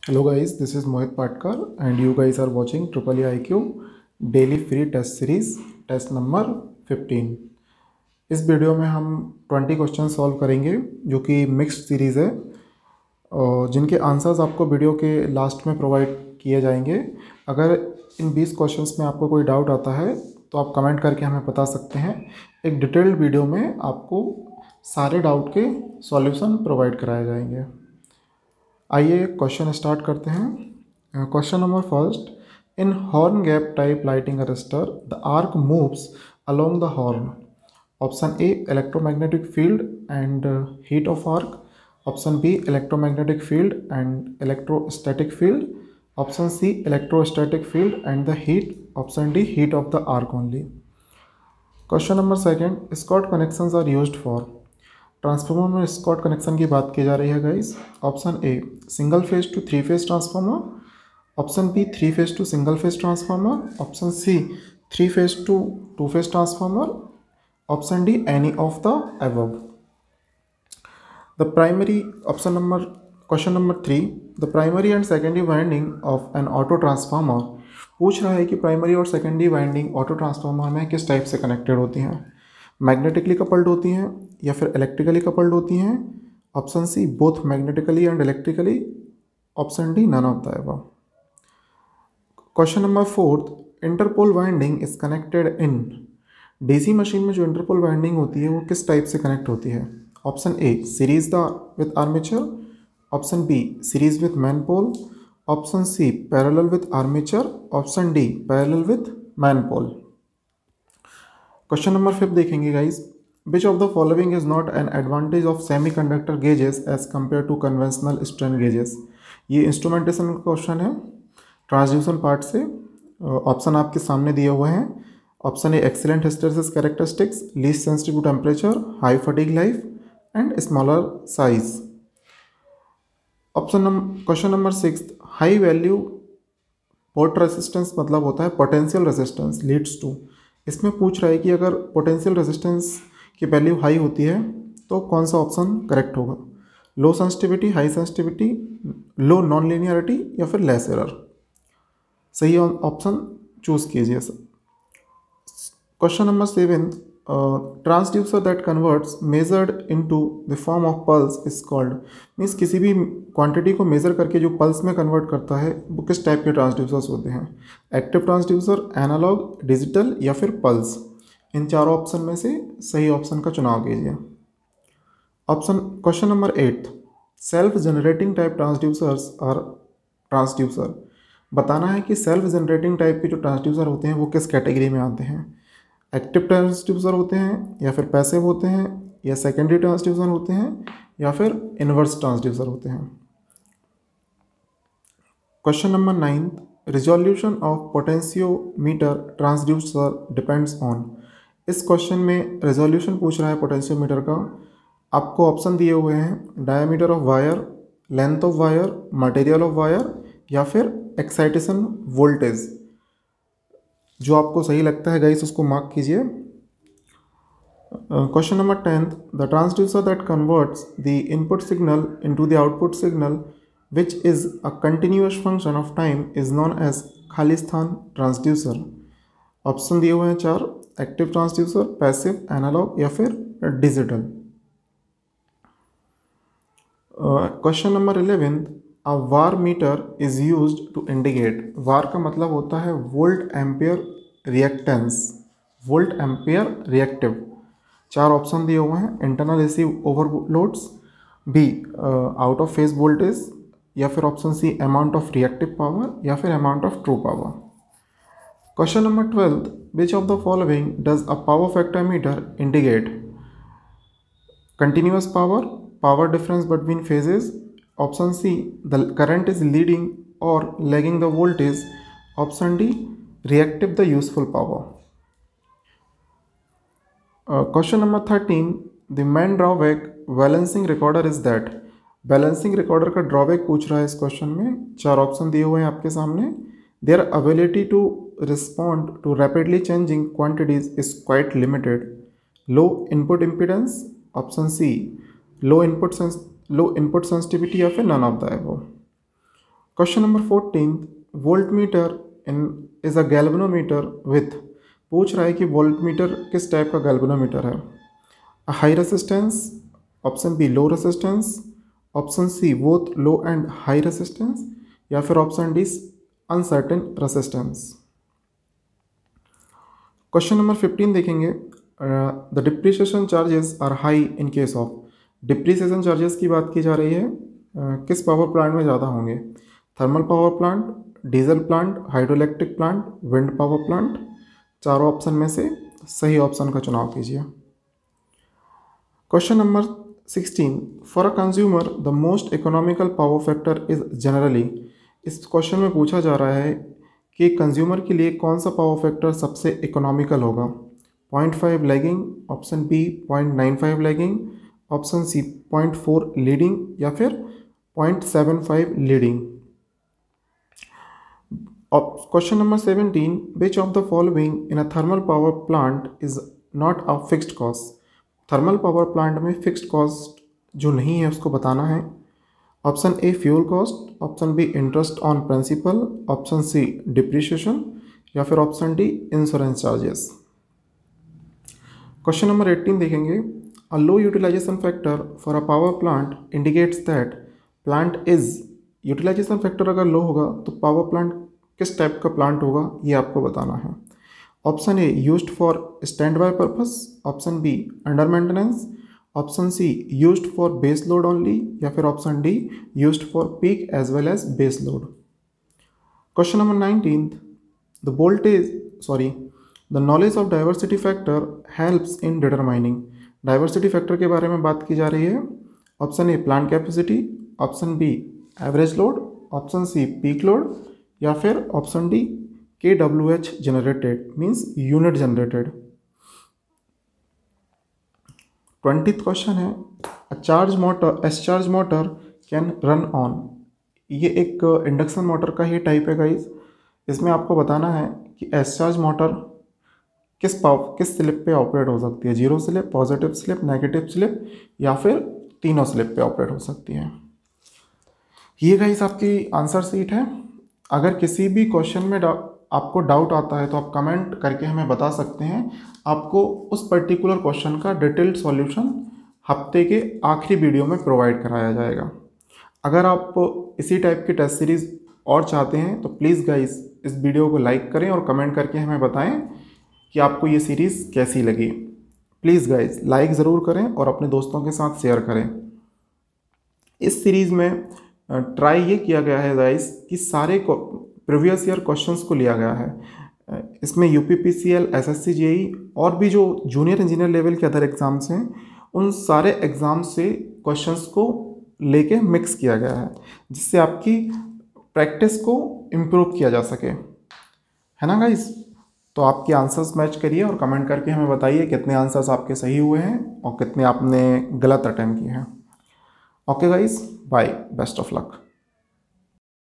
Hello guys, this is Mohit Patkar and you guys are watching Triple IQ daily free test series test number 15। इस video में हम 20 question solve करेंगे जो कि mixed series है और जिनके आंसर्स आपको वीडियो के लास्ट में प्रोवाइड किए जाएंगे। अगर इन 20 क्वेश्चंस में आपको कोई डाउट आता है तो आप कमेंट करके हमें बता सकते हैं। एक डिटेल्ड वीडियो में आपको सारे डाउट के सॉल्यूशन प्रोवाइड कराए जाएंगे। आइए क्वेश्चन स्टार्ट करते हैं। Question number first, in horn gap type lightning arrester the arc moves along the horn. Option A electromagnetic field and heat of arc, option B electromagnetic field and electrostatic field, option C electrostatic field and the heat, option D heat of the arc only. Question number second, Scott connections are used for. Transformer में Scott connection की बात की जा रही है guys. Option A single phase to three phase transformer, option B three phase to single phase transformer, option C three phase to two phase transformer, option D any of the above. The primary option number question number 3, the primary and secondary winding of an auto transformer. पूछ रहा है कि primary और secondary winding auto transformer में किस type से connected होती हैं। मैग्नेटिकली कपल्ड होती हैं या फिर इलेक्ट्रिकली कपल्ड होती हैं। Option C both magnetically and electrically, option D none of the above. Question number 4, interpole winding is connected in. DC machine में जो इंटरपोल वाइंडिंग होती है वो किस टाइप से कनेक्ट होती है। Option A series with armature, option B series with main pole, option C parallel with armature, option D parallel with main pole. Question number 5 देखेंगे guys, which of the following is not an advantage of semiconductor gauges as compare to conventional strain gauges. ये instrumentation का question है transducer part से। Option आपके सामने दिए हुए हैं। Option A excellent hysteresis characteristics, least sensitive to temperature, high fatigue life and smaller size. Question number 6, high value pot resistance मतलब होता है पोटेंशियल रेजिस्टेंस लीड्स टू। इसमें पूछ रहा है कि अगर पोटेंशियल रेजिस्टेंस की वैल्यू हाई होती है तो कौन सा ऑप्शन करेक्ट होगा। Low sensitivity, high sensitivity, low non linearity या फिर लेस एरर। सही ऑप्शन चूज कीजिए sir. Question number 7, transducer that converts measured into the form of pulse is called. Means किसी भी क्वांटिटी को मेजर करके जो पल्स में कन्वर्ट करता है वो किस टाइप के ट्रांसड्यूसर्स होते हैं। एक्टिव ट्रांसड्यूसर, एनालॉग, डिजिटल या फिर पल्स। इन चारों ऑप्शन में से सही ऑप्शन का चुनाव कीजिए। Question number 8, self generating type transducers are transducer. बताना है कि सेल्फ जनरेटिंग टाइप के जो ट्रांसड्यूसर होते हैं वो किस कैटेगरी में आते हैं। एक्टिव ट्रांसड्यूसर होते हैं या फिर पैसिव होते हैं या सेकेंडरी ट्रांसड्यूसर होते हैं या फिर इन्वर्स ट्रांसड्यूसर होते हैं। Question number 9, resolution of potentiometer transducer depends on. इस क्वेश्चन में रिजोल्यूशन पूछ रहा है पोटेंशियोमीटर का। आपको ऑप्शन दिए हुए हैं diameter of wire, length of wire, material of wire या फिर एक्साइटेशन वोल्टेज। जो आपको सही लगता है गाइस उसको मार्क कीजिए। Question number 10, the transducer that converts the input signal into the output signal which is a continuous function of time is known as खालिस्तान ट्रांसड्यूसर। ऑप्शन दिए हुए हैं 4, एक्टिव ट्रांसड्यूसर, पैसिव, एनालॉग या फिर digital. Question number 11, a var meter is used to indicate. Var का मतलब होता है volt ampere reactance, volt ampere reactive. 4 option दिए हुए हैं, internal AC overloads, B out of phase voltage या फिर option C amount of reactive power या फिर amount of true power. Question number 12, which of the following does a power factor meter indicate. Continuous power, power difference between phases, option C the current is leading और lagging the voltage, option D reactive the useful power. Question number 13, the main drawback balancing recorder is that. Balancing recorder का drawback पूछ रहा है इस question में। 4 option दिए हुए हैं आपके सामने। Their ability to respond to rapidly changing quantities is quite limited. Low input impedance, option C low input sensitivity या फिर none of the above. Question number 14, voltmeter in is a galvanometer with, पूछ रहा है कि voltmeter किस type का galvanometer है। High resistance, option B low resistance, option C both low and high resistance, या फिर option D uncertain resistance. Question number 15 देखेंगे, the depreciation charges are high in case of, depreciation charges की बात की जा रही है किस पावर प्लांट में ज़्यादा होंगे, thermal power plant, diesel plant, hydroelectric plant, wind power plant. चारों ऑप्शन में से सही ऑप्शन का चुनाव कीजिए। Question number 16, for a consumer the most economical power factor is generally, इस क्वेश्चन में पूछा जा रहा है कि कंज्यूमर के लिए कौन सा पावर फैक्टर सबसे इकोनॉमिकल होगा। 0.5 lagging, option B 0.95 lagging, option C 0.4 leading, या फिर 0.75 leading. Question number 17, which of the following in a thermal power plant is not a fixed cost, thermal power plant में fixed cost जो नहीं है उसको बताना है। Option A fuel cost, option B interest on principal, option C depreciation, या फिर option D insurance charges. Question number 18 देखेंगे, a low utilisation factor for a power plant indicates that plant is, utilisation factor अगर low होगा तो power plant किस type का plant होगा ये आपको बताना है। Option A used for standby purpose, option B under maintenance, option C used for base load only, या फिर option D used for peak as well as base load. Question number 19, the knowledge of diversity factor helps in determining, diversity factor के बारे में बात की जा रही है। Option A plant capacity, option B average load, option C peak load, या फिर option D KWH generated means unit generated. 20th question है, Schrage motor can run on, ये एक इंडक्शन मोटर का ही टाइप है गाइस। इसमें आपको बताना है कि एस चार्ज मोटर किस स्लिप पे ऑपरेट हो सकती है, 0 slip, positive slip, negative slip, या फिर तीनों स्लिप पे ऑपरेट हो सकती है। ये गाइस आपकी आंसर शीट है। अगर किसी भी क्वेश्चन में आपको डाउट आता है तो आप कमेंट करके हमें बता सकते हैं। आपको उस पर्टिकुलर क्वेश्चन का डिटेल्ड सॉल्यूशन हफ्ते के आखिरी वीडियो में प्रोवाइड कराया जाएगा। अगर आप इसी टाइप की टेस्ट सीरीज़ और चाहते हैं तो प्लीज़ गाइस इस वीडियो को लाइक करें और कमेंट करके हमें बताएं कि आपको ये सीरीज़ कैसी लगी। प्लीज़ गाइस लाइक ज़रूर करें और अपने दोस्तों के साथ शेयर करें। इस सीरीज़ में ट्राई ये किया गया है गाइस कि सारे प्रीवियस ईयर क्वेश्चंस को लिया गया है। इसमें UPPCL, SSC, JEE और भी जो जूनियर इंजीनियर लेवल के अदर एग्ज़ाम्स हैं उन सारे एग्ज़ाम्स से क्वेश्चंस को लेके मिक्स किया गया है, जिससे आपकी प्रैक्टिस को इम्प्रूव किया जा सके, है ना गाइस। तो आपके आंसर्स मैच करिए और कमेंट करके हमें बताइए कितने आंसर्स आपके सही हुए हैं और कितने आपने गलत अटेम्प्ट किए हैं। Okay guys, bye, best of luck.